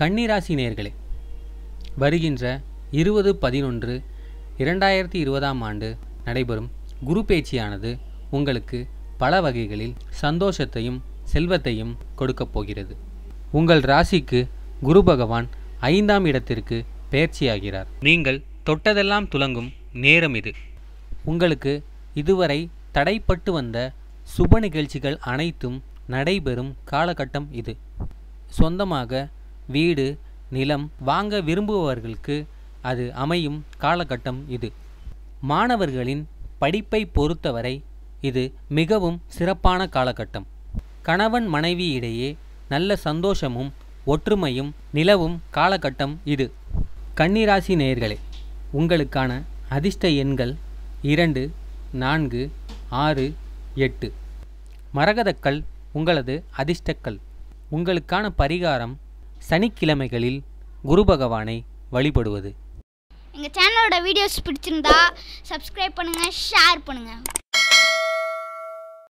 கன்னிராசி நேயர்களே, வருகின்ற 20/11/2020 நடைபெறும் குரு பேச்சியானது உங்களுக்கு பல வகைகளில் சந்தோஷத்தையும் செல்வத்தையும் கொடுக்கப் போகிறது. உங்கள் ராசிக்கு குரு பகவான் 5ஆம் இடத்திற்கு பெயர்ச்சியாகிறார். நீங்கள் தொட்டதெல்லாம் துலங்கும் நேரம் இது. உங்களுக்கு இதுவரை தடைப்பட்டு வந்த சுப நிகழ்ச்சிகள் அனைத்தும் நடைபெறும் காலகட்டம் இது. சொந்தமாக வீடு நிலம் வாங்க விரும்புபவர்களுக்கு அது அமையும் காலகட்டம் இது. மாணவர்களின் படிப்பை பொறுத்தவரை இது மிகவும் சிறப்பான காலகட்டம். கணவன் மனைவி இடையே நல்ல சந்தோஷமும் ஒற்றுமையும் நிலவும் காலகட்டம் இது. கன்னிராசி நேயர்களே, உங்களுக்கான அதிர்ஷ்ட எண்கள் 2, 4, 6, 8. மரகதக்கல் உங்களது அதிர்ஷ்டக்கல். உங்களுக்கான பரிகாரம் சனிக்கிழமைகளில் குரு பகவானை வழிபடுவது. எங்கள் சேனலோட வீடியோஸ் பிடிச்சிருந்தா சப்ஸ்கிரைப் பண்ணுங்கள், ஷேர் பண்ணுங்கள்.